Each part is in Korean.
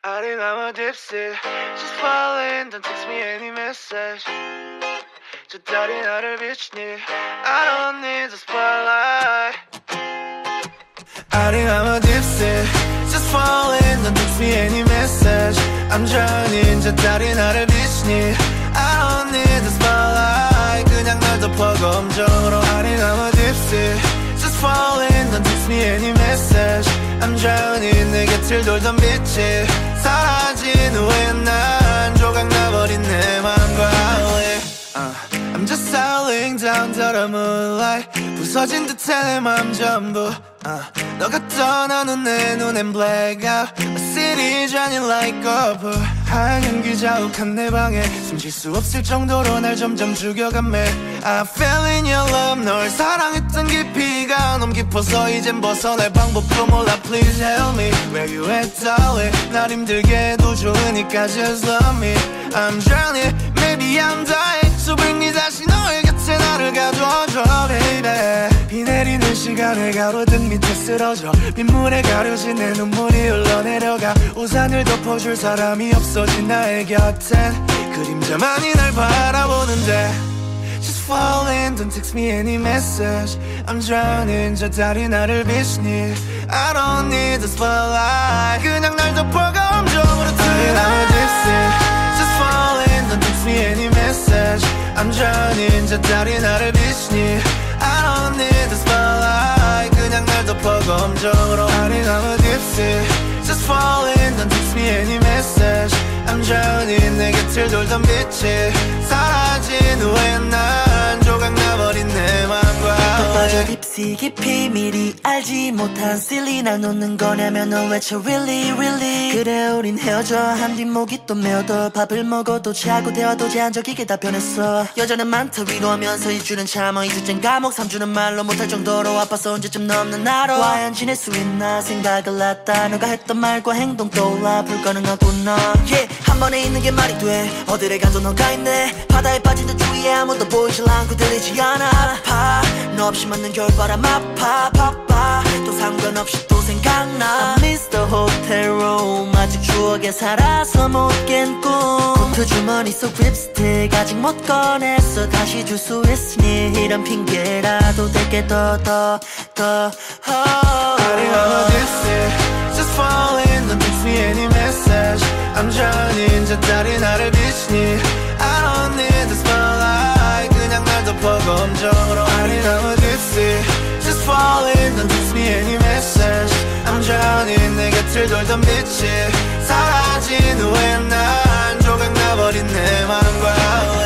I think I'm a gypsy. Just falling, don't text me any message. 저 달이 나를 비추니 I don't need the spotlight. I think I'm a gypsy. Just falling, don't text me any message. I'm drowning, 저 달이 나를 비추니 I don't need the spotlight. 그냥 날 덮어 검정으로. I think I'm a gypsy. Just falling, don't text me any message. I'm drowning, 내 곁을 돌던 빛이 사라진 후에 난 조각 나버린 내 맘과 I'm just sailing down to the moonlight. 부서진 듯해 내 맘 전부 너가 떠나는 내 눈엔 black out. A city shining like a pearl. 하얀 연기 자욱한 내 방에 숨쉴 수 없을 정도로 날 점점 죽여가매. I fell in your love. 널 사랑했던 깊이가 너무 깊어서 이젠 벗어날 방법도 몰라. Please help me. Where you at darling. 날 힘들게 해도 좋으니까 just love me. I'm drowning. Maybe I'm dying. So bring me 다시 너의 곁에 나를 가둬줘 baby. 비 내리는 시간에 가로등 밑에 쓰러져. 빗물에 가려진 내 눈물이 흘러내려가. 우산을 덮어줄 사람이 없어진 나의 곁엔 그림자만이 날 바라보는데 Just falling, don't text me any message. I'm drowning, 저 달이 나를 비추니 I don't need the spotlight. 그냥 날 덮어 감정으로 tonight. I'm a gypsy. Just falling, don't text me any message. I'm drowning, 저 달이 나를 비추니 I don't need the spotlight. 그냥 날 덮어 검정으로. I think I'm a gypsy. Just falling, don't text me any message. I'm drowning, 내 곁을 돌던 빛이 사라진 후에 난 조각 나버린 내 맘과 빠져 딥시 깊이 미리 알지 못한 silly. 날 놓는 거냐면 넌 외쳐 really really. 그래 우린 헤어져 한 뒷목이 또 메어도 밥을 먹어도 자고 대화도 제한적이게 다 변했어. 여자는 많다 위로하면서 2주는 참아 2주째 감옥 3주는 말로 못할 정도로 아파서 언제쯤 넘는 나로 과연 지낼 수 있나 생각을 했다. 너가 했던 말과 행동 떠올라 불가능하구나. yeah. 한 번에 있는 게 말이 돼. 어디를 가도 너가 있네. 바다에 빠진 듯 주위에 아무도 보이질 않고 들리지 않아. 아파 너 없이 맞는 겨울바람 아파 바빠 또 상관없이 또 생각나. I miss the hotel room. 아직 추억에 살아서 못 깬 꿈. 코트 주머니 속 립스틱 아직 못 꺼냈어. 다시 줄 수 있으니 이런 핑계라도 될게 더 I think I'm a gypsy. Just falling, don't text me any message. I'm drowning, 저 달이 나를 비추니 I don't need the spotlight. 그냥 날 덮어 검정으로. I think I'm a gypsy. Just falling, don't text me any message. I'm drowning, 내 곁을 돌던 빛이 사라진 후에 난 조각 나버린 내 맘과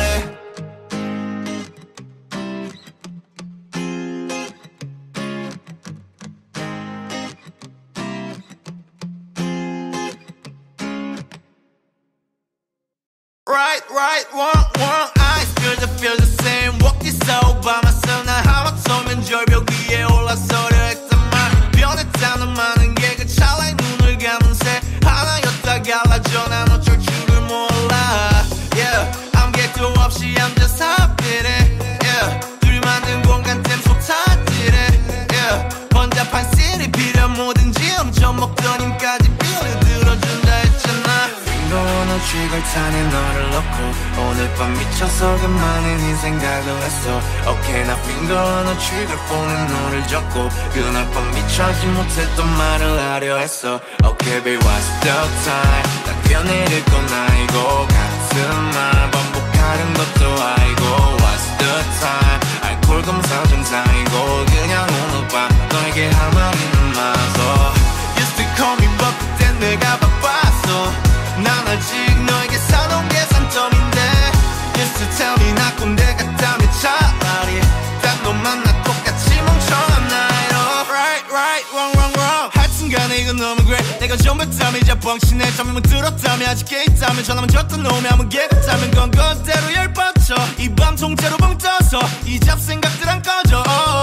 Right, wrong, I still feel the same. Walk this out by myself. 난 하마터면 절벽 위에 올라서려 했단 말. 변했다는 많은 게 그 찰나의 눈을 감은 새 하나였다 갈라져. 난 어쩔 줄을 몰라. Yeah, I'm getting 없이 I'm just happy. Yeah, 둘이 만든 공간 땜 쏟아지래. Yeah, 번잡한 city 비려 뭐든지 엄청 먹던 힘까지 비를 들어준다 했잖아. 너 trigger 타는 너를 넣고 오늘 밤 미쳐서 그만해 네 생각을 했어. Okay 나 finger on the trigger 폰에 너를 적고 그날 밤 미쳐하지 못했던 말을 하려 했어. Okay babe what's the time. 난 뛰어내릴 건 아니고 같은 말 반복하는 것도 아니고 What's the time. 알코올 검사 정상이고 그냥 오늘 밤 너에게 할 말이 남아서 Used to call me but 그땐 내가 바빴어. 난 아직 너에게 사놓은 계산점인데 Used to tell me 나 꼰대 같다며 차라리 딱 너 만나 똑같이 멍청한 나이로 Right, wrong 하여튼간에 이건 너무 great. 내가 전부했다면 이제 뻥치네. 잠을 들었다면 아직 깨 있다면 전화만 줬던 놈이 아무 개 같다면 건 그대로 열뻗쳐. 이 밤 통째로 벙 떠서 이 잡생각들 안 꺼져.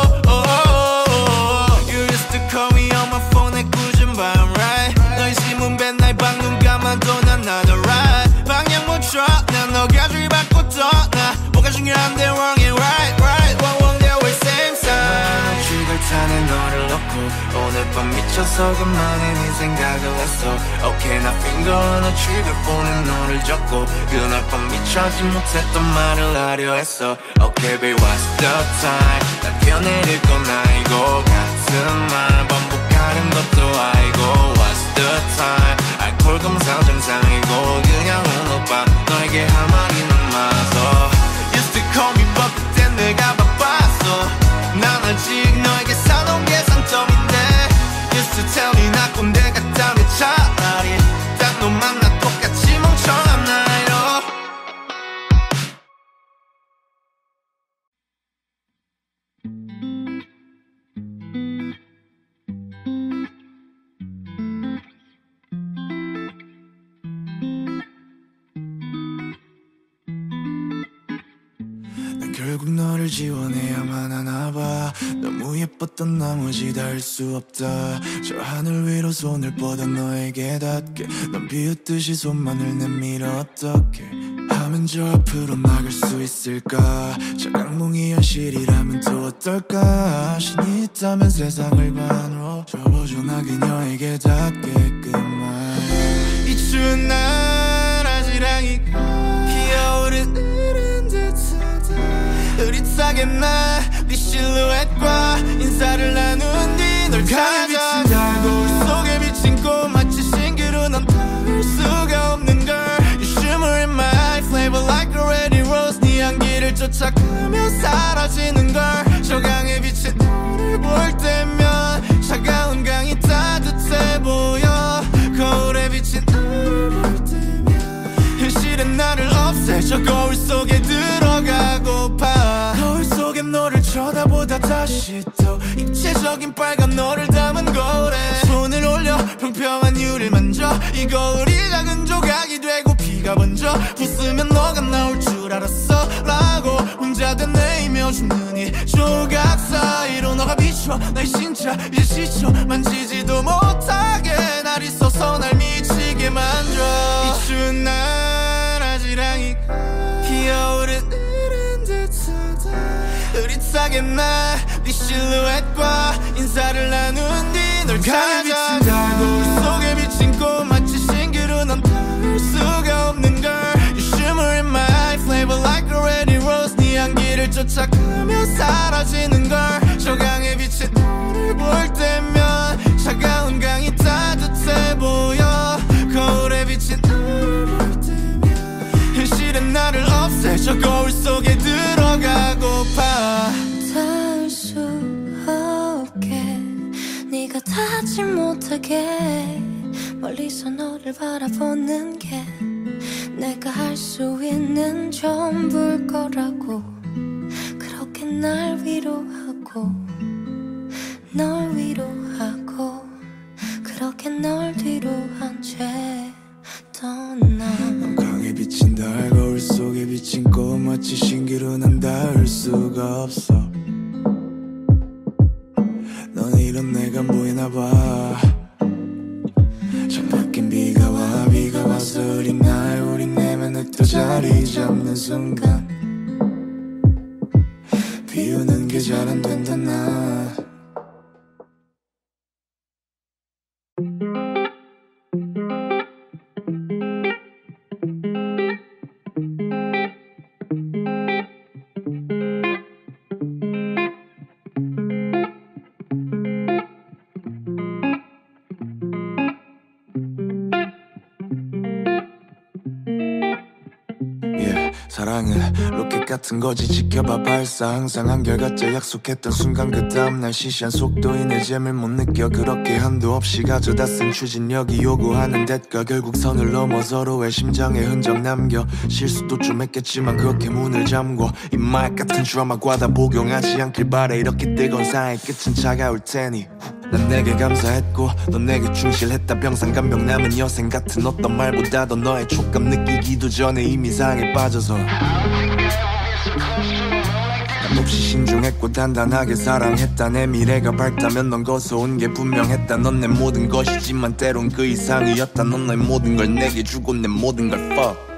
You used to call me on my phone 내 꾸준 밤 right. 너의 심은 맨날 방 눈 감아도 난 another ride. 방향 못 쳐. 난 너가 줄 받고 떠나. 뭐가 중요한데 wrong and right, wrong there we same side. trigger 타는 너를 넣고 오늘 밤 미쳐 미쳐서 그만해 네 생각을 했어. Okay 나 finger on the trigger 폰에 너를 적고 그날 밤 미쳐지 못했던 말을 하려 했어. Okay babe what's the time 난 뛰어내릴 건 아니고 같은 말 반복하는 것도 아니고 What's the time 알코올 검사 정상이고 그냥 오늘 밤 너에게 할 말이 남아서 Used to call me but 그땐 내가 바빴어. 난 아직 너에게 사놓은 게 상점인데 Used to tell me 나 꼰대 같다며 차라리 딱 너 만나 똑같이 멍청한 나이로 결국 너를 지원해야만 하나봐. 너무 예뻤던 나머지 닿을 수 없다. 저 하늘 위로 손을 뻗어 너에게 닿게 넌 비웃듯이 손만을 내밀어 어떻게 하면 저 앞으로 나갈 수 있을까. 저 악몽이 현실이라면 또 어떨까. 신이 있다면 세상을 반으로 접어줘 나 그녀에게 닿게끔만. 이 추운 날 아지랑이 피어오른 이른 듯하다. 흐릿하게 나 네 실루엣과 인사를 나눈 뒤 널 찾아 비친 달고울 속에 비친 꽃 마치 싱그러운 넌 닿을 수가 없는 걸. You shimmer in my eye flavor like a ready rose. 네 향기를 쫓아가며 사라지는 걸. 저 강에 비친 너를 볼 때면 차가운 강이 따뜻해 보여. 거울에 비친 너를 볼 때면 현실은 나를 없애. 저 거울 속에 들어가고파. 거울 속에 너를 쳐다보다 다시 또 입체적인 빨간 너를 담은 거울에 손을 올려 평평한 유리를 만져. 이 거울이 작은 조각이 되고 비가 번져 부수면 너가 나올 줄 알았어 라고 혼자 된 내이며 죽는 이 조각 사이로 너가 비춰 나의 신차 이제 지쳐 만지지도 못하게 날 있어서 날 미치게 만져. 이 추운 날 아지랑이 피어오른 이른 듯하다. 흐릿하게 나 네 실루엣과 인사를 나눈 뒤 널 찾아 비친 달고울 속에 비친 꽃 마치 싱그러운 넌 닿을 수가 없는 걸. You shimmer in my eye flavor like a ready rose. 네 향기를 쫓아가며 사라지는 걸. 저 강에 비친 너를 볼 때면 차가운 강이 따뜻해 보여. 거울에 비친 너를 볼 때면 현실은 나를 없애. 저 거울 속에 들어가고파. 닿을 수 없게 네가 닿지 못하게 멀리서 너를 바라보는 게 내가 할 수 있는 전부일 거라고. 그렇게 날 위로하고 널 위로하고 그렇게 널 뒤로 한 채 떠나. 강에 비친 달 거울 속에 비친 꽃 마치 신기루 난 닿을 수가 없어. 넌 이런 내가 안 보이나봐. 창밖엔 비가 와 비가 와서 흐린 날 우린 내면을 또 자리 잡는 순간 비우는 게 잘 안 된다 나. 사랑은 로켓 같은 거지 지켜봐 발사. 항상 한결같자 약속했던 순간 그 다음날 시시한 속도인의 재미를 못 느껴. 그렇게 한도 없이 가져다 쓴 추진력이 요구하는 대가 결국 선을 넘어 서로의 심장에 흔적 남겨. 실수도 좀 했겠지만 그렇게 문을 잠궈. 이 말 같은 드라마 과다 복용하지 않길 바래. 이렇게 뜨거운 사이의 끝은 차가울 테니 난 내게 감사했고 넌 내게 충실했다. 병상간병 남은 여생 같은 어떤 말보다도 너의 촉감 느끼기도 전에 이미 사랑에 빠져서 난 몹시 신중했고 단단하게 사랑했다. 내 미래가 밝다면 넌 거서온 게 분명했다. 넌 내 모든 것이지만 때론 그 이상이었다. 넌 너의 모든 걸 내게 주고 내 모든 걸 fuck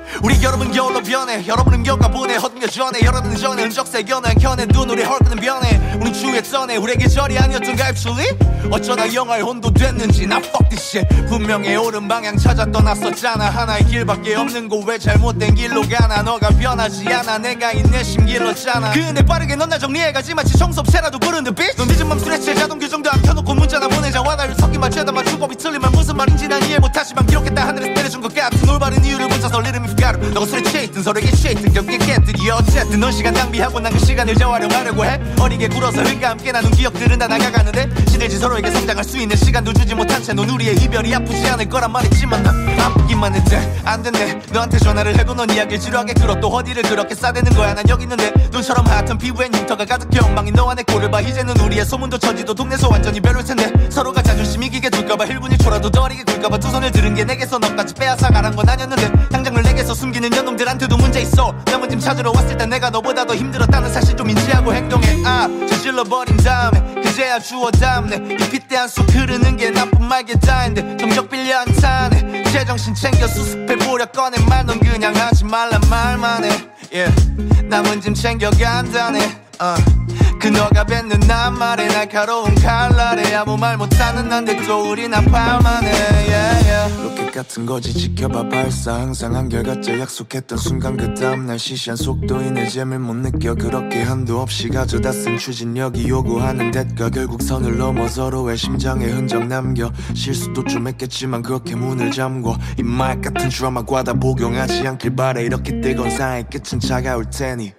우리 여름은 겨울로 변해 여러분은 겨울가 보내 허둥겨 전에 여러분은 전에 흔적 새겨내 견해 눈우리 헐크는 변해 우린 추위에 떠내 우리 계절이 아니었던가 actually 어쩌다 영화의 혼도 됐는지 나 fuck this shit 분명히 옳은 방향 찾아 떠났었잖아 하나의 길밖에 없는 곳 왜 잘못된 길로 가나 너가 변하지 않아 내가 인내심 길렀잖아 근데 빠르게 넌 날 정리해가지 마치 청소업체라도 부르는 bitch 넌 늦은 맘 스트레스에 자동 규정도 안 켜놓고 문자나 보내자 와다를 섞인 말 죄다 맞추고 비틀린 말 무슨 말인지 난 이해 못하지만 기록했다 하늘에서 때려준 것 같은 올바른 이유를 붙여서 리듬이 가루 너가 술에 취해있든 서로에게 취해있든 경계 깼든 어쨌든 넌 시간 낭비하고 난 그 시간을 재활용하려고 해 어리게 굴어서 흘과 함께 나눈 기억들은 다 나가가는데 시들지 서로에게 성장할 수 있는 시간도 주지 못한 채 넌 우리의 이별이 아프지 않을 거란 말했지만 난 아프기만 했대 안 됐네 너한테 전화를 해도 넌 이야기를 지루하게 끌어 또 어디를 그렇게 싸대는 거야 난 여기 있는데 눈처럼 하얗던 피부엔 흉터가 가득해 엉망인 너와 내 꼴을 봐 이제는 우리의 소문도 천지도 동네에서 완전히 별로일 텐데 서로가 자존심 이기게 둘까봐 1분이 초라도 더 어리게 굴까봐 두 손을 들은 게 내게서 너까지 빼앗아 가란 건 아니었는데 당장을 내게서 숨기는 연놈들한테도 문제 있어 남은 짐 찾으러 왔을 때 내가 너보다 더 힘들었다는 사실 좀 인지하고 행동해 저질러버린 다음에 그제야 주워 담네 이 핏대한 쑥 흐르는 게 나쁜 말게 다인데 정적 빌려 한 탄에 제정신 챙겨 수습해보려 꺼낸 말 넌 그냥 하지 말란 말만 해 yeah. 남은 짐 챙겨간다네 그 너가 뱉는 낱말에 날카로운 칼날에 아무 말 못하는 난데 또 우린 아파만해 yeah, yeah. 로켓 같은 거지 지켜봐 발사 항상 한결같자 약속했던 순간 그 다음날 시시한 속도인의 재미를 못 느껴 그렇게 한도 없이 가져다 쓴 추진력이 요구하는 대가 결국 선을 넘어 서로의 심장에 흔적 남겨 실수도 좀 했겠지만 그렇게 문을 잠궈 이 말 같은 드라마 과다 복용하지 않길 바래 이렇게 뜨거운 사이의 끝은 차가울 테니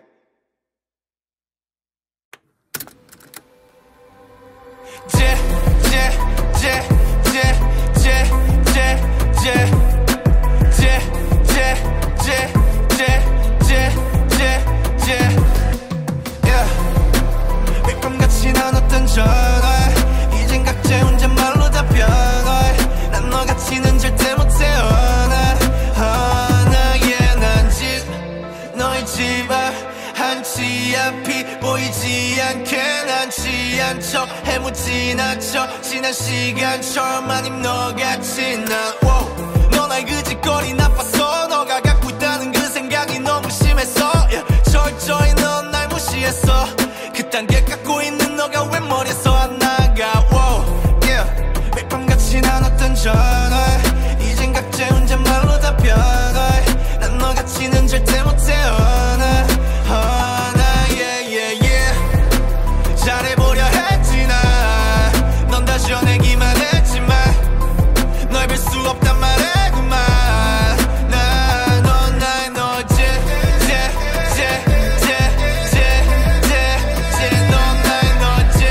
윗밤같이 나눴던 전화 이젠 각자 혼잣말로 답변해 난 너같이는 절대 못해 yeah, 난 너의 집 앞 한치 앞이 보이지 않게 난 취한 척 해무진 않죠 지난 시간처럼 아님 너같이 난 너 날 그 짓거리 나빴어 너가 갖고 있다는 그 생각이 너무 심했어 yeah. 철저히 넌 날 무시했어 그딴 게 갖고 있는 너가 왜 머리에서 안 나가 yeah. 윗밤같이 나눴던 전화 이젠 각자 혼잣말로 답변해 난 너같이는 절대 못해 잘해보려 했지 넌 다 전해기만 했지만 널 뵐 수 없단 말해 그만 넌 나의 너지 넌 나의 너지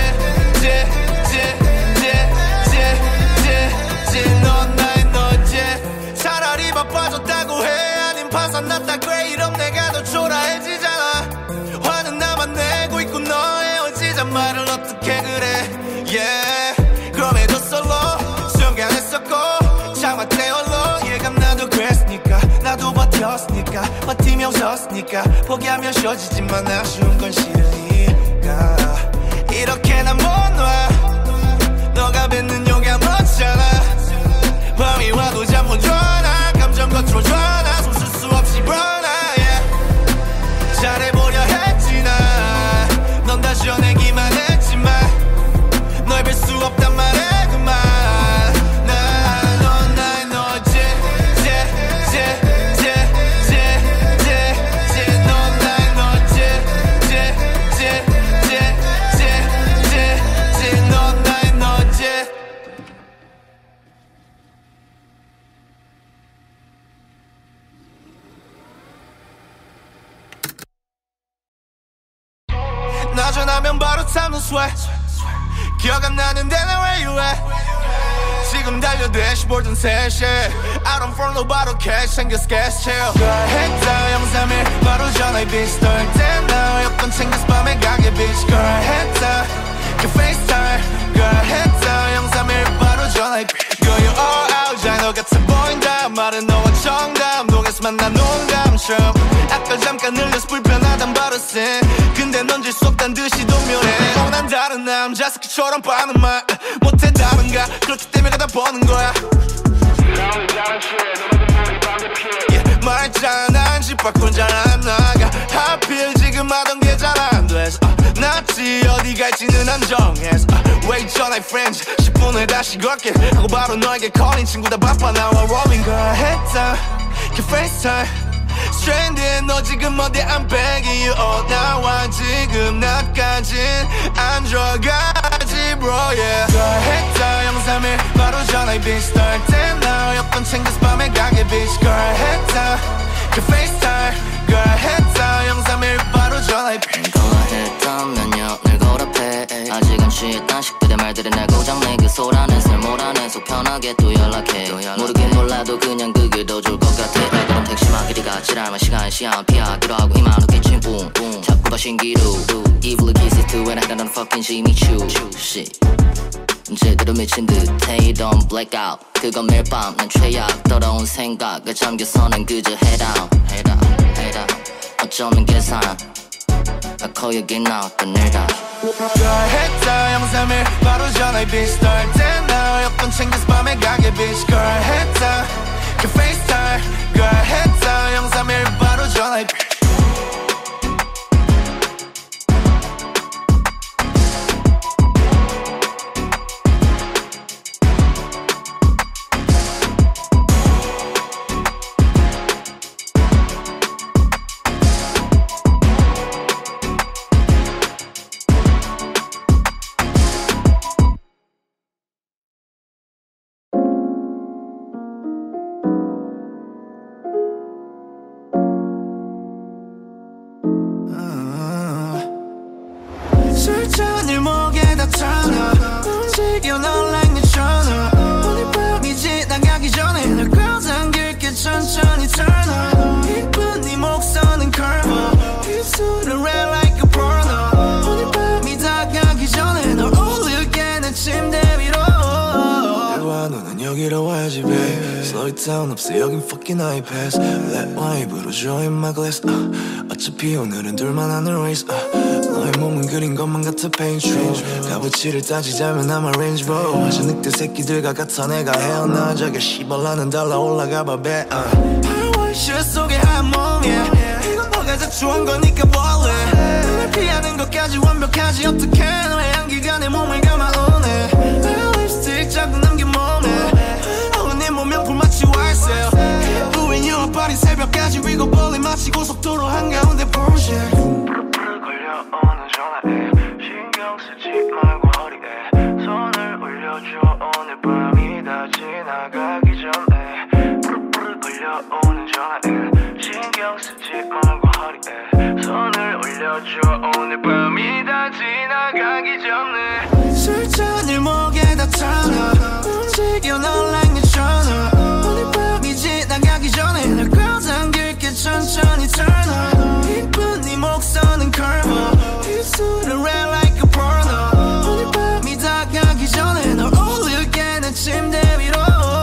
넌 나의 너지 차라리 바빠졌다고 해 아님 파산났다 그래 이럼 내가 더 초라해지잖아 화는 나만 내고 있고 너 헤어지자 말을 어떻게 그래 yeah. 그럼에도 솔로 순간 했었고 참았대 홀로 예감 나도 그랬으니까 나도 버텼으니까 버티며 웃었으니까 포기하면 쉬워지지만 아쉬운 건 싫으니까 이렇게 난 못 놔 너가 뱉는 욕이 아무렇잖아 밤이 와도 잠 못 자나 감정 겉으로 전화 숨 쉴 수 없이 burn yeah. 잘해보려 했지 넌 다 전해기만 했지만 널 뵐 수 없단 말해 그만 넌 나의 너지 넌 나의 너지 넌 나의 너지 나 전화면 바로 참는 sweat 기억 안 나는데 나 where you at 지금 달려 대시보드는 3시 I don't follow 바로 cash 챙겨 sketch chill 했다 031 바로 전화해 bitch 떨 때나 여권 챙겨 스팸에 가게 bitch girl 했다 그 FaceTime girl 했다 031 바로 전화해 girl you all out 잘 너 같아 보인다 말은 너와 정답 녹에서 만난 농담처럼 아까 잠깐 흘려서 불편하단 버릇은 근데 넌 질 수 없단 듯이 동면해 난 다른 남자 스키처럼 빠는 말 못해 다른가 그렇기 때문에 가다 버는 거야 yeah, 말했잖아 밖은 잘 안 나가. 하필 지금 하던 게 잘 안 돼서 낫지 어디 갈지는 안 정해서 Wait 전화의 friends 10분 후에 다시 걸게 하고 바로 너에게 calling. 친구 다 바빠 나와 rolling girl 했다 그 FaceTime Stranded 너 지금 어디 I'm begging you 나와 지금 나까진 안 들어가지 bro yeah girl 했다 031 바로 전화의 비슷할 때 나 여권 챙겨서 밤에 가게 bitch girl 했다 그 FaceTime girl 했다 031 바로 전화의 했던 몇 년을 거랍해 아직은 취했던 식들의 말들이 날 고장내 그 소란에서 날 몰아내 속 편하게 또 연락해 모르긴 몰라도 그냥 그게 더 좋을 것 같아 그럼 택시만 길이가 지랄만 시간 피하기로 하고 희망 웃기친 뿡 자꾸 봐 신기루 Evil kisses to when I got on fucking Jimmy Choo shit 제대로 미친 듯해 don't black out 그건 매일 밤 난 최악 더러운 생각에 잠겨서 난 그저 head out 어쩌면 계산 I call you again now 또 내다 girl 했다 031 바로 전화의 비슷할 때 나 여권 챙겨서 밤에 가게 bitch girl 했다 그 FaceTime girl 했다 031 바로 전화의 술잔을 목에다 타나 움직여 널 like 내 전화 오늘 밤이 지나가기 전에 널 끌어당길게 천천히 turn on 이쁜 네 목선은 curve 입술은 red like a porno 오늘 밤이 다가기 전에 널 올릴게 내 침대 위로 와 너는 여기로 와야지 babe Slow it down 없어 여긴 fucking iPads Let wine 불어줘 in my glass 어차피 오늘은 둘만 하는 race 너의 몸은 그린 것만 같아 paint true 값어치를 따지자면 I'm a Range Rover 저 늑대 새끼들과 같아 내가 헤어나 저게 시벌나는 달러 올라가봐 배 파워샷 속의 한 몸 yeah. 이건 너가 자초한 거니까 원래 눈을 피하는 것까지 완벽하지 어떡해 너의 향기가 내 몸을 감아오네 내 립스틱 자꾸 남긴 몸에 네 몸명품 마치 왈세요 부인 유럽 파리 새벽까지 위고 볼리 마치 고속도로 한가운데 Porsche 걸려오는 전화에 신경 쓰지 말고 허리에 손을 올려줘 오늘 밤이 다 지나가기 전에 걸려오는 전화에 신경 쓰지 말고 허리에 손을 올려줘 오늘 밤이 다 지나가기 전에 술잔을 목에다 타나 움직여 널 like 내 전화 오늘 밤이 지나가기 전에 널 끌어당길게 천천히 turn on 이쁜 네 목선은 curve 입술은 red like a porno 오늘 밤이 다가기 전에 널 올릴게 내 침대 위로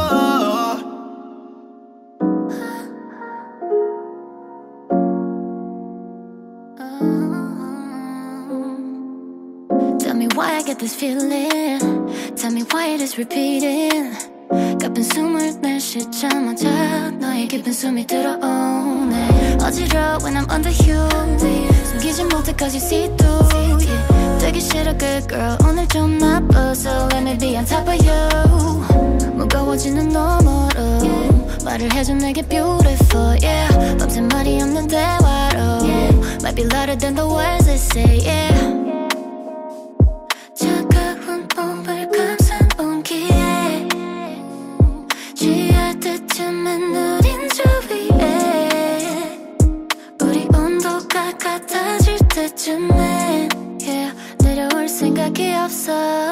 Tell me why I get this feeling Tell me why it is repeating 가쁜 숨을 내쉬자마자 너의 깊은 숨이 들어오네 어지러워 when I'm under you 숨기지 못해 cause you see through yeah. 되기 싫어 good girl 오늘 좀 나빠 So let me be on top of you 무거워지는 너머로 말을 해줘 내게 beautiful yeah. 밤새 말이 없는 대화로 Might be louder than the words they say yeah. 차가운 몸을 감싼 온기에 취할 때쯤엔 우린 저 위에 우리 온도가 같아질 때쯤엔 yeah, 내려올 생각이 없어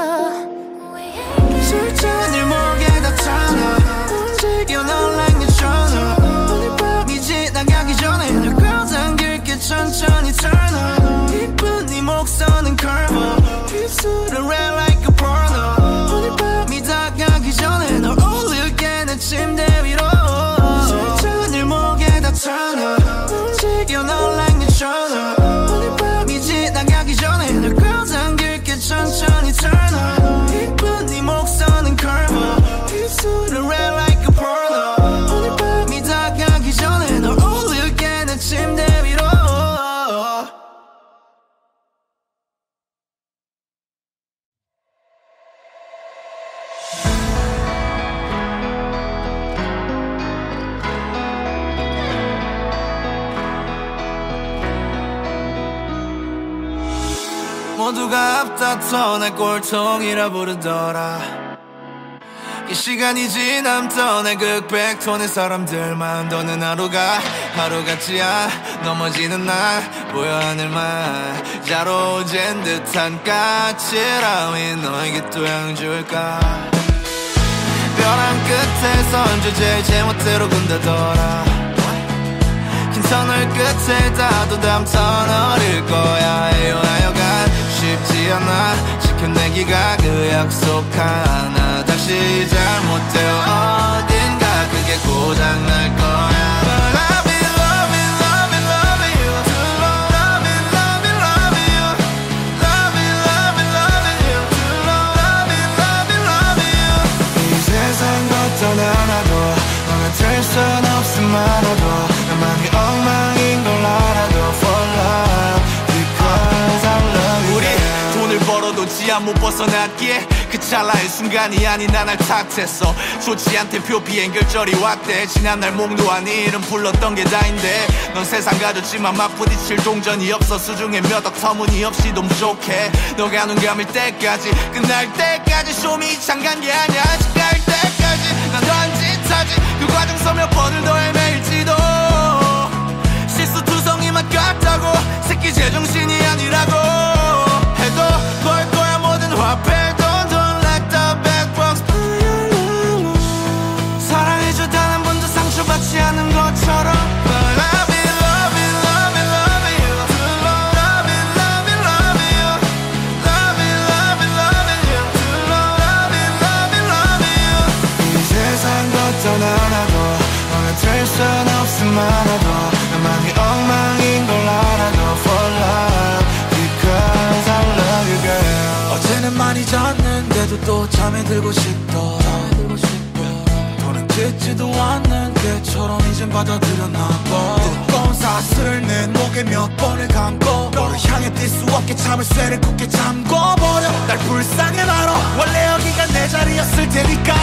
술잔을 목에다 타나 움직여 널 like 내 전화 오늘 밤이 지나가기 전에 널 끌어당길게 천천히 turn on 이쁜 네 목선 모두가 앞다퉈 날 꼴통이라 부르더라. 이 시간이 지남던 내 극백톤의 사람들만 도는 하루가 하루 같지야. 넘어지는 날 보여 하늘만 자로젠 듯한 까칠함이 너에게 또 향 줄까. 벼랑 끝에선 주제의 제멋대로 군다더라. 긴 터널 끝에 닿아도 다음 터널일 거야. 하여간 쉽지 않아 지켜내기가 그 약속 하나. 다시 잘못되어 어딘가 그게 고장날 거야. But I've been loving, loving, loving you too long. Loving, loving, loving you. Loving, loving, loving you too long. Loving, loving, loving you. 이 세상 어떤 하나도 너가 될 순 없음만으로도 나만이 엉망인 걸 알아도 for love because I love you. 우리 돈을 벌어도 지하 못 벗어났기에 그 찰나의 순간이 아닌 나날 탓했어. 좋지 않대 표피 연결절이 왔대. 지난날 목놓아 네 이름 불렀던 게 다인데 넌 세상 가졌지만 막 부딪힐 동전이 없어. 수중에 몇 억 터무니없이 좀 좋게 너가 눈 감을 때까지 끝날 때까지 쇼미 장간 게 아니야. 아직 갈 때까지 난 더한 짓 하지. 그 과정 서몇 번을 더 헤매일지도 실수투성이만 같다고 새끼 제정신이 아니라고 해도 걸 거야 모든 화폐도. Don't let the bad box 사랑해줘 단 한 번도 상처받지 않은 것처럼. But I've been loving, loving, loving you too long. Loving, loving, loving you. Loving, loving, loving you too long. Loving, loving, loving you. 이 세상 어떤 하나도 너가 될 순 없음만으로도 나만이 엉망인 걸 알아도 for love because I love you girl. 어제는 많이 잤는데도 또 잠이 들고 싶더라. 더는 듣지도 않는 개처럼 이젠 받아들였나 봐. 뜨거운 사슬을 내 목에 몇 번을 감고 너를 향해 뛸 수 없게 참을쇠를 굳게 잠궈버려. 날 불쌍해 말어. 원래 여기가 내 자리였을 테니까.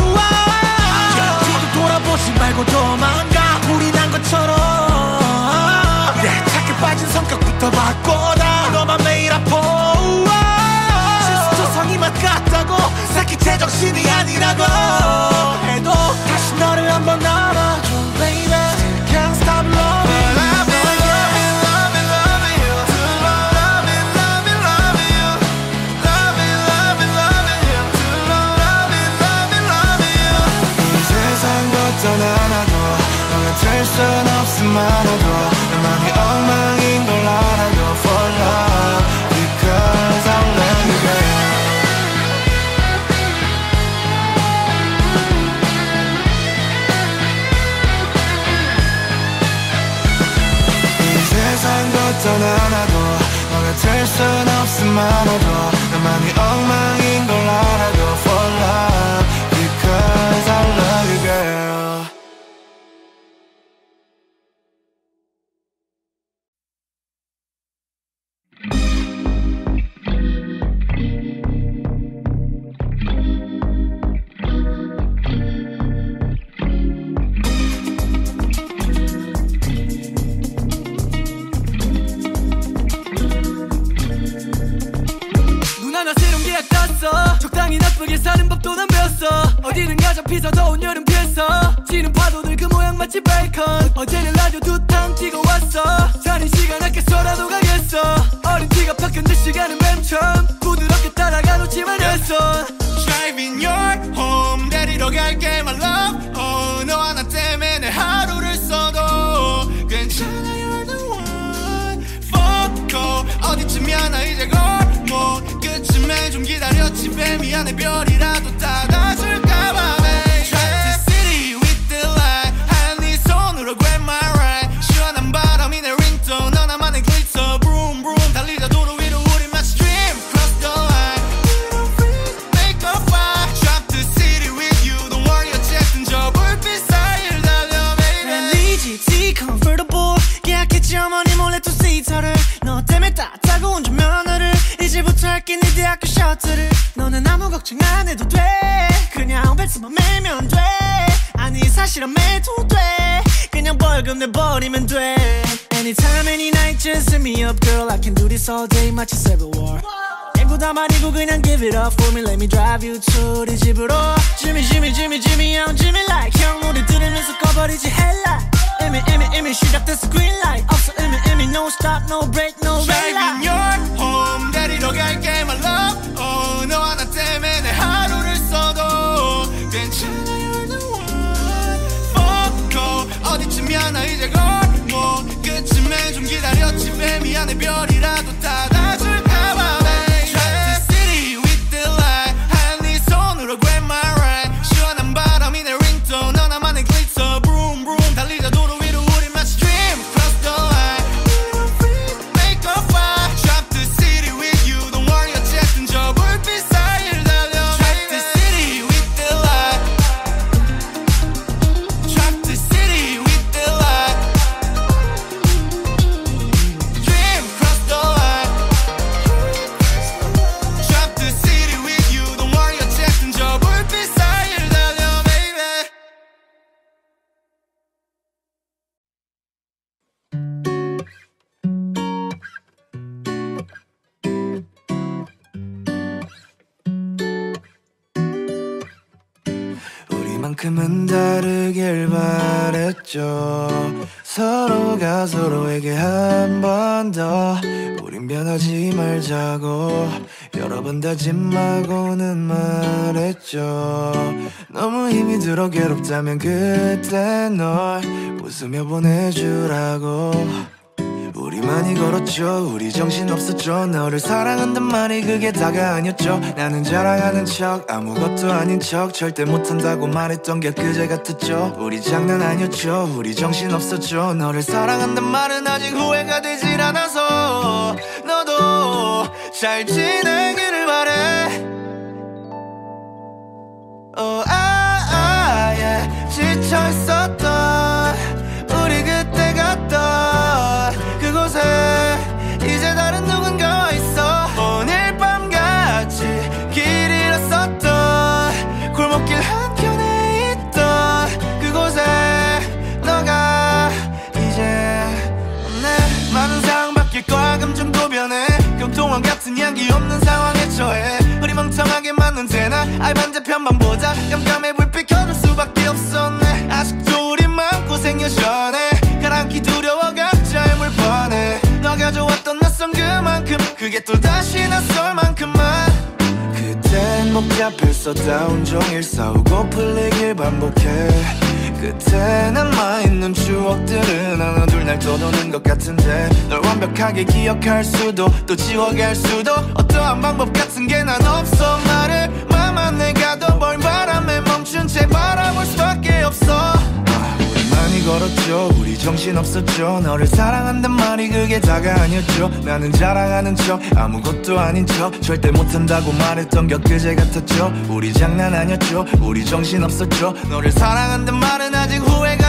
뒤도 돌아보지 말고 도망가. 불이 난 것처럼 내 착해 빠진 성격부터 바꿔라. 너만 매일 아파. 실수조성이 맛 같다고 새끼 제정신이 아니라고 해도 다시 너를 한번 안아줘 baby. Still can't stop loving you. But I've been loving, loving, loving you too long. Loving, loving, loving you. Loving, loving, loving you too long. Loving, loving, loving you. 이 세상 어떤 하나도 너가 될 순 없음만으로도 나만이 엉망인 걸 알아도 for love because I love you girl. 이 세상 어떤 하나도 너가 될 순 없음만으로도 나만이 엉망인 걸 알아도 for love because I love you girl. 적당히 나쁘게 사는 법도 난 배웠어. 어디는 가자 피서 더운 여름 피했어. 지는 파도들 그 모양 마치 베이컨. 어제는 라디오 두 탕 뛰고 왔어. 자는 시간 아껴서라도 가겠어. 어린 티가 바뀐 듯 시간은 맨 처음 부드럽게 따라가 놓지만 했어. Driving your home 데리러 갈게 my love. Oh, 너 하나 때문에 내 하루를 써도 괜찮아 you're the one. Fuck off 어디쯤이야 나 이제 걸뭐 끝쯤에 좀 기다렸지 배 미안해 별이라도 닫아줄까봐 baby. Drive the city with the light 하얀 네 손으로 grab my ride. 시원한 바람이 내 ringtone 너나만의 glitter Broom broom 달리자 도로 위로 우리 마치 dream cross the line. We don't freeze make a fire. Drop the city with you don't worry 어쨌든 저 불빛 사이를 달려 baby. LG comfortable 계약했지 어머니 몰래 투시터를 너 때문에 따뜻하고 운전면허를 이제부터 할게 네 대학교 셔틀을. 너는 아무 걱정 안 해도 돼 그냥 벨트만 매면 돼. 아니 사실은 매도 돼 그냥 그냥 벌금 내버리면 돼. Anytime, any night, just hit me up, girl. I can do this all day, 마치 Civil War. 애구다 말이고 그냥 give it up for me. Let me drive you to 네 집으로. Jimmy, Jimmy, Jimmy, Jimmy, I'm Jimmy like. 형 노래 들으면서 꺼버리지 headlight. 이미 시작됐어 green light. 없어 이미 no stop, no break, no red light. Driving your home, 데리러 갈게 my love. Oh, 너와 나 때문에 내 하루를 써도 괜찮아, you're the one. Fuck go, 어디쯤이야 나 이제 걸고 끝쯤에 좀 기다렸지 baby. 미안해 별이라도 닫아줄까 봐 baby. Drive the city with the light. 하얀 네 손으로 grab my right. 시원한 바람이 내 ringtone. 너 나만의 glitter. Broom broom 달리자 도로 위로 우리 마치 dream cross the line. Make a fire. Drop the city with you. Don't worry 어쨌든 저 불빛 사이를 달려. Drop the city with the light. Drop the city with the light. Dream cross the line. Drop the city with you. Don't worry 어쨌든 저 불빛 사이를 달려 baby. 우리만큼은 다르길 바랬죠. 서로가 서로에게 한 번 더 우린 변하지 말자고 여러 번 다짐하고는 말했죠. 너무 힘이 들어 괴롭다면 그때 널 웃으며 보내주라고. 우리 많이 걸었죠. 우리 정신없었죠. 너를 사랑한단 말이 그게 다가 아니었죠. 나는 자랑하는 척 아무것도 아닌 척 절대 못한다고 말했던 게 그제 같았죠. 우리 장난 아니었죠. 우리 정신없었죠. 너를 사랑한단 말은 아직 후회가 되질 않아서 너도 잘 지내기를 바래. yeah. 지쳐있었던 우리 그때 갔던 그곳에 이제 다른 누군가와 있어. 오늘 밤같이 길 잃었었던 골목길 한켠에 있던 그곳에 너가 이제 없네. 많은 상황 바뀔 거야 감정도 변해. 교통왕 같은 향기 없는 상황에 처해. 흐리멍텅하게 맞는데 나 알반자 편만 보자. 깜깜해 불빛 켜줄 수밖에 없었네. 아직도 우리 마음고생 여전해. 가랑키 두려워 각자의 물번에 너가 좋았던 낯선 그만큼 그게 또다시 낯설 만큼만. 그땐 복잡했었다 온종일 싸우고 풀리길 반복해. 끝에 남아있는 추억들은 하나 둘 날 떠도는 것 같은데 널 완벽하게 기억할 수도 또 지워갈 수도 어떠한 방법 같은 게 난 없어. 말을 맘만 내가도 멀 바람에 멈춘 채 바라볼 수밖에 없어. 우리 많이 걸었죠. 우리 정신없었죠. 너를 사랑한단 말이 그게 다가 아니었죠. 나는 자랑하는 척 아무것도 아닌 척 절대 못한다고 말했던 게 그제 같았죠. 우리 장난 아니었죠. 우리 정신없었죠. 너를 사랑한단 말은 아직 후회가